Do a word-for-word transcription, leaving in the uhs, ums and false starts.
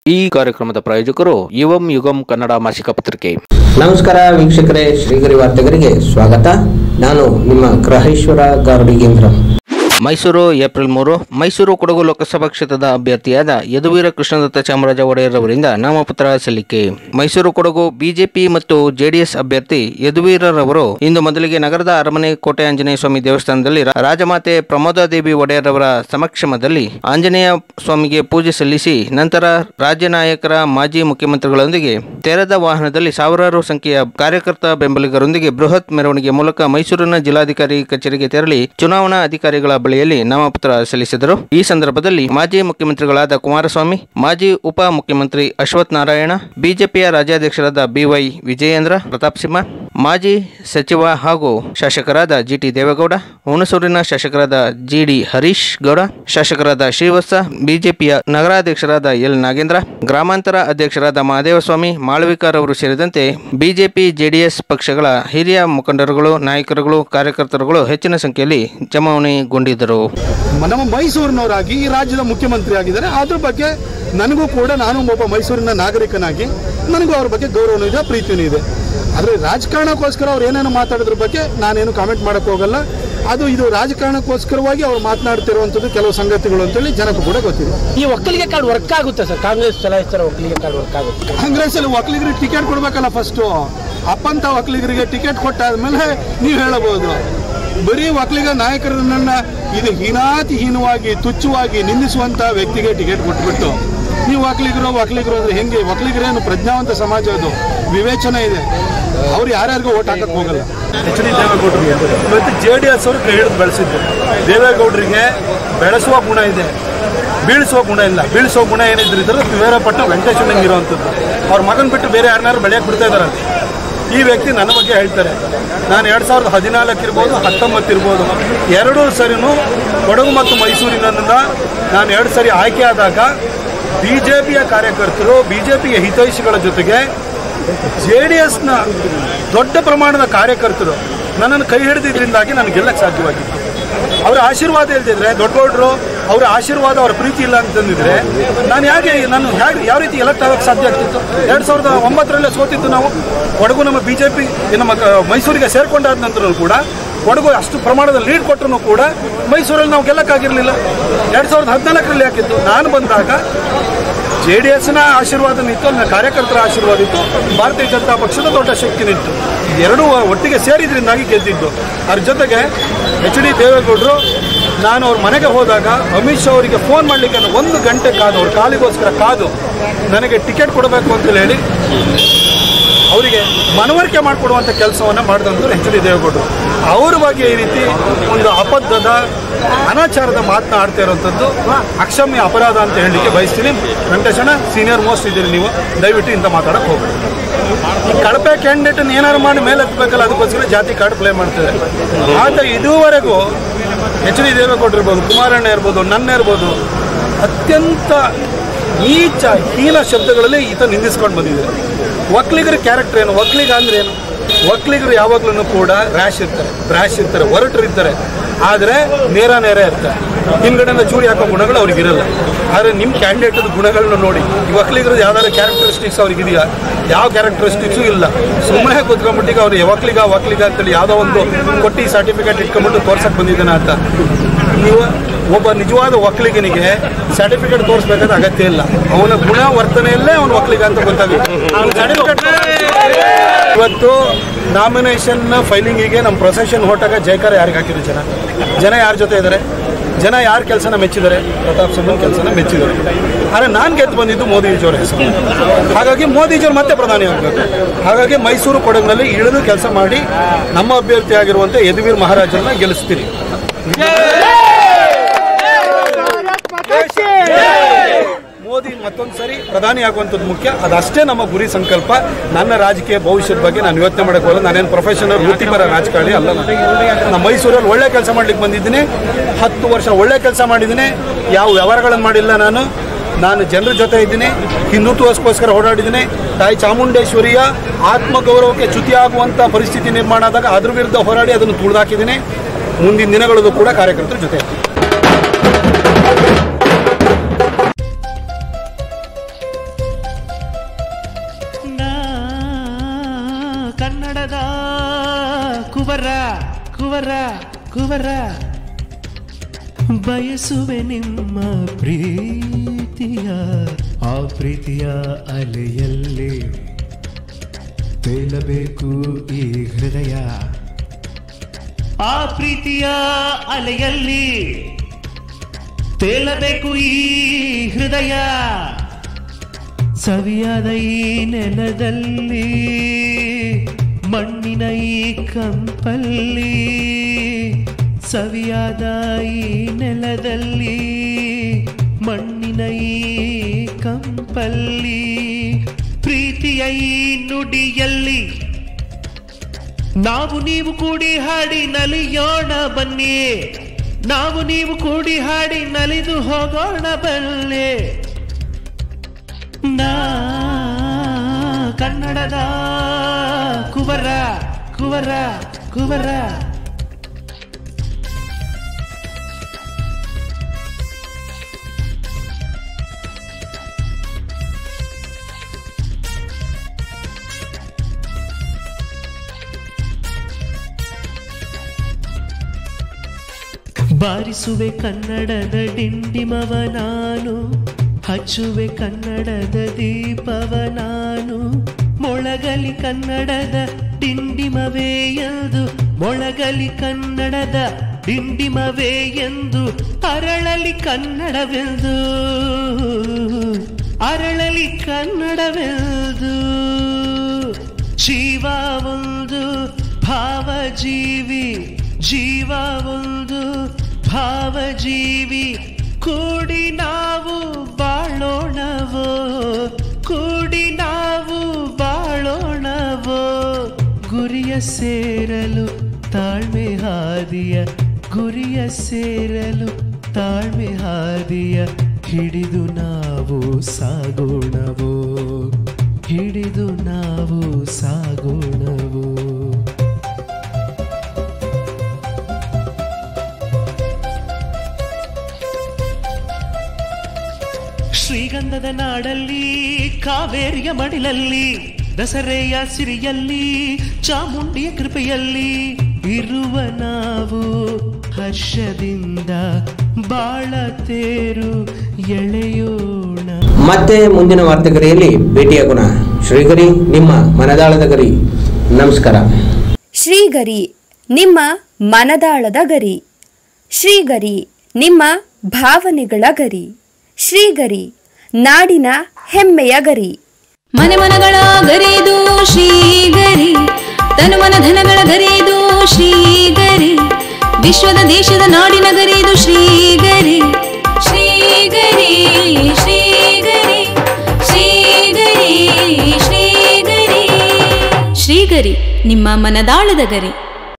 ಈ ಕಾರ್ಯಕ್ರಮದ ಪ್ರಾಯೋಜಕರು ಯುವಂ ಯುಗಂ ಕನ್ನಡ ಮಾಸಿಕ ಪತ್ರಿಕೆ. ನಮಸ್ಕಾರ ವೀಕ್ಷಕರೇ, ಶ್ರೀಗರಿ ವಾರ್ತೆಗರಿಗೆ ಸ್ವಾಗತ. ನಾನು ನಿಮ್ಮ ಗ್ರಹೇಶ್ವರ ಗಾರ್ಡಿಗೇಂದ್ರ. ಮೈಸೂರು ಏಪ್ರಿಲ್ ಮೂರು ಮೈಸೂರು ಕೊಡಗು ಲೋಕಸಭಾ ಕ್ಷೇತ್ರದ ಅಭ್ಯರ್ಥಿಯಾದ ಯದುವೀರ ಕೃಷ್ಣದತ್ತ ಚಾಮರಾಜ ಒಡೆಯರ್ ಅವರಿಂದ ನಾಮಪತ್ರ ಸಲ್ಲಿಕೆ. ಮೈಸೂರು ಕೊಡಗು ಬಿಜೆಪಿ ಮತ್ತು ಜೆಡಿಎಸ್ ಅಭ್ಯರ್ಥಿ ಯದುವೀರರವರು ಇಂದು ಮೊದಲಿಗೆ ನಗರದ ಅರಮನೆ ಕೋಟೆ ಆಂಜನೇಯ ಸ್ವಾಮಿ ದೇವಸ್ಥಾನದಲ್ಲಿ ರಾಜಮಾತೆ ಪ್ರಮೋದಾದೇವಿ ಒಡೆಯರ್ ಅವರ ಸಮಕ್ಷಮದಲ್ಲಿ ಆಂಜನೇಯ ಸ್ವಾಮಿಗೆ ಪೂಜೆ ಸಲ್ಲಿಸಿ ನಂತರ ರಾಜ್ಯ ನಾಯಕರ ಮಾಜಿ ಮುಖ್ಯಮಂತ್ರಿಗಳೊಂದಿಗೆ ತೆರೆದ ವಾಹನದಲ್ಲಿ ಸಾವಿರಾರು ಸಂಖ್ಯೆಯ ಕಾರ್ಯಕರ್ತ ಬೆಂಬಲಿಗರೊಂದಿಗೆ ಬೃಹತ್ ಮೆರವಣಿಗೆ ಮೂಲಕ ಮೈಸೂರಿನ ಜಿಲ್ಲಾಧಿಕಾರಿ ಕಚೇರಿಗೆ ತೆರಳಿ ಚುನಾವಣಾ ಅಧಿಕಾರಿಗಳ ಬಳಿಯಲ್ಲಿ ನಾಮಪತ್ರ ಸಲ್ಲಿಸಿದರು. ಈ ಸಂದರ್ಭದಲ್ಲಿ ಮಾಜಿ ಮುಖ್ಯಮಂತ್ರಿಗಳಾದ ಕುಮಾರಸ್ವಾಮಿ, ಮಾಜಿ ಉಪ ಮುಖ್ಯಮಂತ್ರಿ ಅಶ್ವಥ್ ನಾರಾಯಣ, ಬಿಜೆಪಿಯ ರಾಜ್ಯಾಧ್ಯಕ್ಷರಾದ ಬಿವೈ ವಿಜಯೇಂದ್ರ ಪ್ರತಾಪ್ ಸಿಂಹ, ಮಾಜಿ ಸಚಿವ ಹಾಗೂ ಶಾಸಕರಾದ ಜಿಟಿ ದೇವೇಗೌಡ, ಹುಣಸೂರಿನ ಶಾಸಕರಾದ ಜಿಡಿ ಹರೀಶ್ ಗೌಡ, ಶಾಸಕರಾದ ಶ್ರೀವತ್ಸ, ಬಿಜೆಪಿಯ ನಗರಾಧ್ಯಕ್ಷರಾದ ಎಲ್ ನಾಗೇಂದ್ರ, ಗ್ರಾಮಾಂತರ ಅಧ್ಯಕ್ಷರಾದ ಮಹದೇವಸ್ವಾಮಿ, ಮಾಳವಿಕಾರ್ ಅವರು ಸೇರಿದಂತೆ ಬಿಜೆಪಿ ಜೆಡಿಎಸ್ ಪಕ್ಷಗಳ ಹಿರಿಯ ಮುಖಂಡರುಗಳು, ನಾಯಕರುಗಳು, ಕಾರ್ಯಕರ್ತರುಗಳು ಹೆಚ್ಚಿನ ಸಂಖ್ಯೆಯಲ್ಲಿ ಜಮಾವಣೆಗೊಂಡಿದ್ದರು. ನಮ್ಮ ಮೈಸೂರಿನವರಾಗಿ ಈ ರಾಜ್ಯದ ಮುಖ್ಯಮಂತ್ರಿ ಆಗಿದ್ದಾರೆ. ಅದ್ರ ಬಗ್ಗೆ ನನಗೂ ಕೂಡ, ನಾನು ಒಬ್ಬ ಮೈಸೂರಿನ ನಾಗರಿಕನಾಗಿ ನನಗೂ ಅವ್ರ ಬಗ್ಗೆ ಗೌರವನೂ ಇದೆ, ಪ್ರೀತಿಯೂ ಇದೆ. ಆದರೆ ರಾಜಕಾರಣಕ್ಕೋಸ್ಕರ ಅವ್ರು ಏನೇನು ಮಾತಾಡೋದ್ರ ಬಗ್ಗೆ ನಾನೇನು ಕಾಮೆಂಟ್ ಮಾಡೋಕ್ಕೆ ಹೋಗಲ್ಲ. ಅದು ಇದು ರಾಜಕಾರಣಕ್ಕೋಸ್ಕರವಾಗಿ ಅವ್ರು ಮಾತನಾಡ್ತಿರುವಂಥದ್ದು ಕೆಲವು ಸಂಗತಿಗಳು ಅಂತೇಳಿ ಜನಕ್ಕೂ ಕೂಡ ಗೊತ್ತಿದೆ. ಈ ಒಕ್ಕಲಿಗೆ ಕಾರ್ಡ್ ವರ್ಕ್ ಆಗುತ್ತೆ ಸರ್? ಕಾಂಗ್ರೆಸ್ ಚಲಾಯಿಸ್ತಾರೆ ಒಕ್ಕಲಿಗೆ ಕಾರ್ಡ್ ವರ್ಕ್ ಆಗುತ್ತೆ? ಕಾಂಗ್ರೆಸ್ ಅಲ್ಲಿ ಒಕ್ಕಲಿಗರಿಗೆ ಟಿಕೆಟ್ ಕೊಡ್ಬೇಕಲ್ಲ ಫಸ್ಟು. ಅಪ್ಪಂತ ಒಕ್ಕಲಿಗರಿಗೆ ಟಿಕೆಟ್ ಕೊಟ್ಟಾದ್ಮೇಲೆ ನೀವು ಹೇಳಬಹುದು. ಬರೀ ಒಕ್ಕಲಿಗ ನಾಯಕರನ್ನ ಇದು ಹೀನಾತಿ ಹೀನವಾಗಿ ತುಚ್ಛವಾಗಿ ನಿಂದಿಸುವಂತ ವ್ಯಕ್ತಿಗೆ ಟಿಕೆಟ್ ಕೊಟ್ಬಿಟ್ಟು ನೀವು ಒಕ್ಕಲಿಗರು ಒಕ್ಕಲಿಗರು ಅಂದ್ರೆ ಹೆಂಗೆ? ಒಕ್ಕಲಿಗರೇನು ಪ್ರಜ್ಞಾವಂತ ಸಮಾಜ, ಅದು ವಿವೇಚನೆ ಇದೆ. ಅವ್ರು ಯಾರ್ಯಾರಿಗೂ ಓಟ್ ಹಾಕಕ್ಕೆ ಹೋಗಲ್ಲ. ಎಚ್ ಡಿ ದೇವೇಗೌಡರಿಗೆ ಇವತ್ತು ಜೆ ಡಿ ಎಸ್ ಅವರು ಕೈ ಹಿಡಿದು ಬೆಳೆಸಿದ್ದು. ದೇವೇಗೌಡರಿಗೆ ಬೆಳೆಸುವ ಗುಣ ಇದೆ, ಬೀಳಿಸುವ ಗುಣ ಇಲ್ಲ. ಬೀಳಿಸುವ ಗುಣ ಏನಿದ್ರು ಇದ್ರೆ ವೀರಪಟ್ಟ ವೆಂಕಟೇಶ್ವರಂಗೆ ಇರುವಂಥದ್ದು. ಅವ್ರ ಮಗನ ಬಿಟ್ಟು ಬೇರೆ ಯಾರನ್ನಾರು ಬೆಳೆಯಕ್ಕೆ ಬಿಡ್ತಾ ಇದ್ದಾರೆ. ಈ ವ್ಯಕ್ತಿ ನನ್ನ ಬಗ್ಗೆ ಹೇಳ್ತಾರೆ. ನಾನು ಎರಡು ಸಾವಿರದ ಹದಿನಾಲ್ಕು ಇರ್ಬೋದು, ಹತ್ತೊಂಬತ್ತು ಇರ್ಬೋದು, ಎರಡೂ ಸರಿನೂ ಕೊಡಗು ಮತ್ತು ಮೈಸೂರಿನಿಂದ ನಾನು ಎರಡು ಸರಿ ಆಯ್ಕೆ ಆದಾಗ ಬಿ ಜೆ ಪಿಯ ಕಾರ್ಯಕರ್ತರು, ಬಿ ಜೆ ಪಿಯ ಹಿತೈಷಿಗಳ ಜೊತೆಗೆ ಜೆ ಡಿ ಎಸ್ನ ದೊಡ್ಡ ಪ್ರಮಾಣದ ಕಾರ್ಯಕರ್ತರು ನನ್ನನ್ನು ಕೈ ಹಿಡಿದಿದ್ದರಿಂದಾಗಿ ನನಗೆ ಗೆಲ್ಲಕ್ಕೆ ಸಾಧ್ಯವಾಗಿತ್ತು. ಅವರ ಆಶೀರ್ವಾದ ಇಲ್ದಿದ್ರೆ, ದೊಡ್ಡಗೌಡರು ಅವರ ಆಶೀರ್ವಾದ, ಅವರ ಪ್ರೀತಿ ಇಲ್ಲ ಅಂತಂದಿದ್ರೆ ನಾನು ಹೇಗೆ ನಾನು ಹೇಗೆ ಯಾವ ರೀತಿ ಎಲೆಕ್ಟ್ ಆಗೋಕ್ಕೆ ಸಾಧ್ಯ ಆಗ್ತಿತ್ತು? ಎರಡು ಸಾವಿರದ ಒಂಬತ್ತರಲ್ಲೇ ಸೋತಿತ್ತು ನಾವು. ಕೊಡಗು ನಮ್ಮ ಬಿ ಜೆ ಪಿ ನಮ್ಮ ಮೈಸೂರಿಗೆ ಸೇರ್ಕೊಂಡಾದ ನಂತರ ಕೂಡ ಕೊಡಗು ಅಷ್ಟು ಪ್ರಮಾಣದ ಲೀಡ್ ಕೊಟ್ಟರು ಕೂಡ ಮೈಸೂರಲ್ಲಿ ನಾವು ಗೆಲ್ಲಕ್ಕಾಗಿರಲಿಲ್ಲ. ಎರಡು ಸಾವಿರದ ಹದಿನಾಲ್ಕರಲ್ಲಿ ಹಾಕಿತ್ತು. ನಾನು ಬಂದಾಗ ಜೆ ಡಿ ಎಸ್ನ ಆಶೀರ್ವಾದ ನಿಂತು, ನನ್ನ ಕಾರ್ಯಕರ್ತರ ಆಶೀರ್ವಾದ ಇತ್ತು, ಭಾರತೀಯ ಜನತಾ ಪಕ್ಷದ ದೊಡ್ಡ ಶಕ್ತಿ ನಿಂತು. ಎರಡೂ ಒಟ್ಟಿಗೆ ಸೇರಿದ್ರಿಂದಾಗಿ ಗೆದ್ದಿದ್ದು. ಅದ್ರ ಜೊತೆಗೆ ಎಚ್ ಡಿ ದೇವೇಗೌಡರು, ನಾನು ಅವ್ರ ಮನೆಗೆ ಹೋದಾಗ ಅಮಿತ್ ಶಾ ಅವರಿಗೆ ಫೋನ್ ಮಾಡಲಿಕ್ಕೆ ಒಂದು ಗಂಟೆ ಕಾದು, ಅವ್ರ ಕಾಲಿಗೋಸ್ಕರ ಕಾದು ನನಗೆ ಟಿಕೆಟ್ ಕೊಡಬೇಕು ಅಂತೇಳಿ ಹೇಳಿ ಅವರಿಗೆ ಮನವರಿಕೆ ಮಾಡಿಕೊಡುವಂಥ ಕೆಲಸವನ್ನು ಮಾಡಿದಂಥವ್ರು ಎಚ್ ಡಿ ದೇವೇಗೌಡರು. ಅವ್ರ ಬಗ್ಗೆ ಈ ರೀತಿ ಒಂದು ಅಬದ್ಧದ ಅನಾಚಾರದ ಮಾತನ್ನ ಆಡ್ತಾ ಇರುವಂಥದ್ದು ಅಕ್ಷಮ್ಯ ಅಪರಾಧ ಅಂತ ಹೇಳಲಿಕ್ಕೆ ಬಯಸ್ತೀನಿ. ವೆಂಕಟೇಶಣ್ಣ ಸೀನಿಯರ್ ಮೋಸ್ಟ್ ಇದ್ದೀರಿ ನೀವು, ದಯವಿಟ್ಟು ಇಂಥ ಮಾತಾಡೋಕೆ ಹೋಗ್ಬೇಡಿ. ಈ ಕಳಪೆ ಕ್ಯಾಂಡಿಡೇಟನ್ನು ಏನಾರು ಮಾಡಿ ಮೇಲೆ ಹತ್ತಬೇಕಲ್ಲ, ಅದಕ್ಕೋಸ್ಕರ ಜಾತಿ ಕಾರ್ಡ್ ಪ್ಲೇ ಮಾಡ್ತಿದೆ. ಆತ ಇದುವರೆಗೂ ಎಚ್ ಡಿ ದೇವೇಗೌಡರು ಇರ್ಬೋದು, ಕುಮಾರಣ್ಣ ಇರ್ಬೋದು, ನನ್ನ ಇರ್ಬೋದು, ಅತ್ಯಂತ ನೀಚ ಹೀನ ಶಬ್ದಗಳಲ್ಲಿ ಈತ ನಿಂದಿಸ್ಕೊಂಡು ಬಂದಿದ್ದಾರೆ. ಒಕ್ಕಲಿಗರ ಕ್ಯಾರೆಕ್ಟರ್ ಏನು? ಒಕ್ಕಲಿಗ ಅಂದ್ರೆ ಏನು? ಒಕ್ಕಲಿಗರು ಯಾವಾಗ್ಲೂ ಕೂಡ ರ್ಯಾಶ್ ಇರ್ತಾರೆ, ಬ್ರ್ಯಾಶ್ ಇರ್ತಾರೆ, ಹೊರಟರಿರ್ತಾರೆ, ಆದರೆ ನೇರ ನೇರ ಇರ್ತಾರೆ. ಹಿಂದ್ಗಡೆಯಿಂದ ಚೂರಿ ಹಾಕೋ ಗುಣಗಳು ಅವ್ರಿಗೆ ಇರಲ್ಲ. ಆದರೆ ನಿಮ್ಮ ಕ್ಯಾಂಡಿಡೇಟದ ಗುಣಗಳನ್ನ ನೋಡಿ, ಈ ಒಕ್ಕಲಿಗರದ್ದು ಯಾವ್ದಾದ್ರು ಕ್ಯಾರೆಕ್ಟರಿಸ್ಟಿಕ್ಸ್ ಅವ್ರಿಗೆ ಇದೆಯಾ? ಯಾವ ಕ್ಯಾರೆಕ್ಟರಿಸ್ಟಿಕ್ಸು ಇಲ್ಲ. ಸುಮ್ಮನೆ ಕೂತ್ಕೊಂಡ್ಬಿಟ್ಟಿಗೆ ಅವ್ರು ಒಕ್ಕಲಿಗ ಒಕ್ಕಲಿಗ ಅಂತೇಳಿ ಯಾವುದೋ ಒಂದು ಕೊಟ್ಟು ಸರ್ಟಿಫಿಕೇಟ್ ಇಟ್ಕೊಂಡ್ಬಿಟ್ಟು ತೋರ್ಸಕ್ಕೆ ಬಂದಿದ್ದಾನೆ ಅಂತ. ನೀವು ಒಬ್ಬ ನಿಜವಾದ ಒಕ್ಕಲಿಗನಿಗೆ ಸರ್ಟಿಫಿಕೇಟ್ ತೋರಿಸ್ಬೇಕಾದ ಅಗತ್ಯ ಇಲ್ಲ. ಅವನ ಗುಣ ವರ್ತನೆಯಲ್ಲೇ ಅವನು ಒಕ್ಕಲಿಗ ಅಂತ ಗೊತ್ತಾಗುತ್ತೆ. ಇವತ್ತು ನಾಮಿನೇಷನ್ ಫೈಲಿಂಗಿಗೆ ನಮ್ಮ ಪ್ರೊಸೆಷನ್ ಹೊರಟಾಗ ಜಯಕಾರ ಯಾರಿಗೆ ಹಾಕಿದ್ರು? ಜನ ಜನ ಯಾರ ಜೊತೆ ಇದ್ದಾರೆ? ಜನ ಯಾರ ಕೆಲಸನ ಮೆಚ್ಚಿದ್ದಾರೆ? ಪ್ರತಾಪ್ ಸಿಂಹನ್ ಕೆಲಸನ ಮೆಚ್ಚಿದ್ದಾರೆ. ಆದರೆ ನಾನು ಗೆದ್ದು ಬಂದಿದ್ದು ಮೋದಿಜಿಯವರ ಹೆಸರು. ಹಾಗಾಗಿ ಮೋದಿಜಿಯವರು ಮತ್ತೆ ಪ್ರಧಾನಿ ಆಗಬೇಕು. ಹಾಗಾಗಿ ಮೈಸೂರು ಕೊಡಗಿನಲ್ಲಿ ಇಳಿದು ಕೆಲಸ ಮಾಡಿ ನಮ್ಮ ಅಭ್ಯರ್ಥಿ ಆಗಿರುವಂಥ ಯದುವೀರ್ ಮಹಾರಾಜರನ್ನ ಗೆಲ್ಲಿಸ್ತೀರಿ. ಮೋದಿ ಮತ್ತೊಂದು ಸರಿ ಪ್ರಧಾನಿ ಆಗುವಂಥದ್ದು ಮುಖ್ಯ. ಅದಷ್ಟೇ ನಮ್ಮ ಗುರಿ ಸಂಕಲ್ಪ. ನನ್ನ ರಾಜಕೀಯ ಭವಿಷ್ಯದ ಬಗ್ಗೆ ನಾನು ಯೋಚನೆ ಮಾಡೋಕ್ಕೆ ಹೋಗಲ್ಲ. ನಾನೇನು ಪ್ರೊಫೆಷನಲ್ ವೃತ್ತಿಪರ ರಾಜಕಾರಣಿ ಅಲ್ಲ. ನಾನು ಮೈಸೂರಲ್ಲಿ ಒಳ್ಳೆ ಕೆಲಸ ಮಾಡ್ಲಿಕ್ಕೆ ಬಂದಿದ್ದೀನಿ. ಹತ್ತು ವರ್ಷ ಒಳ್ಳೆ ಕೆಲಸ ಮಾಡಿದ್ದೀನಿ. ಯಾವ ವ್ಯವಹಾರಗಳನ್ನು ಮಾಡಿಲ್ಲ. ನಾನು ನಾನು ಜನರ ಜೊತೆ ಇದ್ದೀನಿ. ಹಿಂದುತ್ವಕ್ಕೋಸ್ಕರ ಓಡಾಡಿದ್ದೀನಿ. ತಾಯಿ ಚಾಮುಂಡೇಶ್ವರಿಯ ಆತ್ಮಗೌರವಕ್ಕೆ ಚ್ಯುತಿಯಾಗುವಂಥ ಪರಿಸ್ಥಿತಿ ನಿರ್ಮಾಣ ಆದಾಗ ಅದ್ರ ವಿರುದ್ಧ ಹೋರಾಡಿ ಅದನ್ನು ತುಳಿದಾಕಿದ್ದೀನಿ. ಮುಂದಿನ ದಿನಗಳಲ್ಲೂ ಕೂಡ ಕಾರ್ಯಕರ್ತರ ಜೊತೆ ಕನ್ನಡದ ಕುವರ ಕುವರ ಕುವರ ಬಯಸುವೆ ನಿಮ್ಮ ಪ್ರೀತಿಯ ಆ ಪ್ರೀತಿಯ ಅಲೆಯಲ್ಲಿ ತೇಲಬೇಕು ಈ ಹೃದಯ ಆ ಪ್ರೀತಿಯ ಅಲೆಯಲ್ಲಿ ತೇಲಬೇಕು ಈ ಹೃದಯ ಸವಿಯಾದ ಈ ನೆಲದಲ್ಲಿ ಮಣ್ಣಿನ ಈ ಕಂಪಲ್ಲಿ ಸವಿಯಾದ ಈ ನೆಲದಲ್ಲಿ ಮಣ್ಣಿನ ಈ ಕಂಪಲ್ಲಿ ಪ್ರೀತಿಯ ಈ ನುಡಿಯಲ್ಲಿ ನಾವು ನೀವು ಕೂಡಿ ಹಾಡಿ ನಲಿಯೋಣ ಬನ್ನಿ ನಾವು ನೀವು ಕೂಡಿ ಹಾಡಿ ನಲಿದು ಹೋಗೋಣ ಬನ್ನಿ ನಾ ಕನ್ನಡದ ಕುವರ ಕುವರ ಕುವರ ಬಾರಿಸುವೆ ಕನ್ನಡದ ಡಿಂಡಿಮವ ನಾನು ಹಚ್ಚುವೆ ಕನ್ನಡದ ದೀಪವ ನಾನು ಮೊಳಗಲಿ ಕನ್ನಡದ ಡಿಂಡಿಮವೇ ಎಂದು ಮೊಳಗಲಿ ಕನ್ನಡದ ಡಿಂಡಿಮವೇ ಎಂದು ಅರಳಲಿ ಕನ್ನಡವೆಂದು ಅರಳಲಿ ಕನ್ನಡವೆಂದು ಜೀವ ಒಂದು ಭಾವಜೀವಿ ಜೀವ ಒಂದು ಭಾವಜೀವಿ ಕೂಡಿ ನಾವು ಬಾಳೋಣವೋ ಕೂಡಿ ನಾವು ಬಾಳೋಣವೋ ಗುರಿಯ ಸೇರಲು ತಾಳ್ಮೆ ಹಾದಿಯ ಗುರಿಯ ಸೇರಲು ತಾಳ್ಮೆ ಹಾದಿಯ ಹಿಡಿದು ನಾವು ಸಾಗೋಣವೋ ಹಿಡಿದು ನಾವು ಸಾಗೋಣವೋ ಶ್ರೀಗಂಧದ ನಾಡಲ್ಲಿ ಕಾವೇರಿಯ ಮಡಿಲಲ್ಲಿ ದಸರೆಯ ಸಿರಿಯಲ್ಲಿ ಚಾಮುಂಡಿಯ ಕೃಪೆಯಲ್ಲಿ ಇರುವ ನಾವು ಹರ್ಷದಿಂದ ಬಾಳ ತೇರು ಎಳೆಯೋಣ. ಮತ್ತೆ ಮುಂದಿನ ವಾರ್ತೆಗರಿಯಲ್ಲಿ ಭೇಟಿಯಾಗೋಣ. ಶ್ರೀಗರಿ ನಿಮ್ಮ ಮನದಾಳದ ಗರಿ. ನಮಸ್ಕಾರ. ಶ್ರೀಗರಿ ನಿಮ್ಮ ಮನದಾಳದ ಗರಿ. ಶ್ರೀಗರಿ ನಿಮ್ಮ ಭಾವನೆಗಳ ಗರಿ. ಶ್ರೀಗರಿ ನಾಡಿನ ಹೆಮ್ಮೆಯ ಗರಿ. ಮನೆ ಮನಗಳ ಗರಿದು ಶ್ರೀಗರಿ, ತನು ಮನ ಧನಗಳ ಗರಿದು ಶ್ರೀಗರಿ, ವಿಶ್ವದ ದೇಶದ ನಾಡಿನ ಗರಿದು ಶ್ರೀಗರಿ. ಶ್ರೀಗರಿ ಶ್ರೀಗರಿ ಶ್ರೀಗರಿ ಶ್ರೀಗರಿ ಶ್ರೀಗರಿ ನಿಮ್ಮ ಮನದಾಳದ ಗರಿ.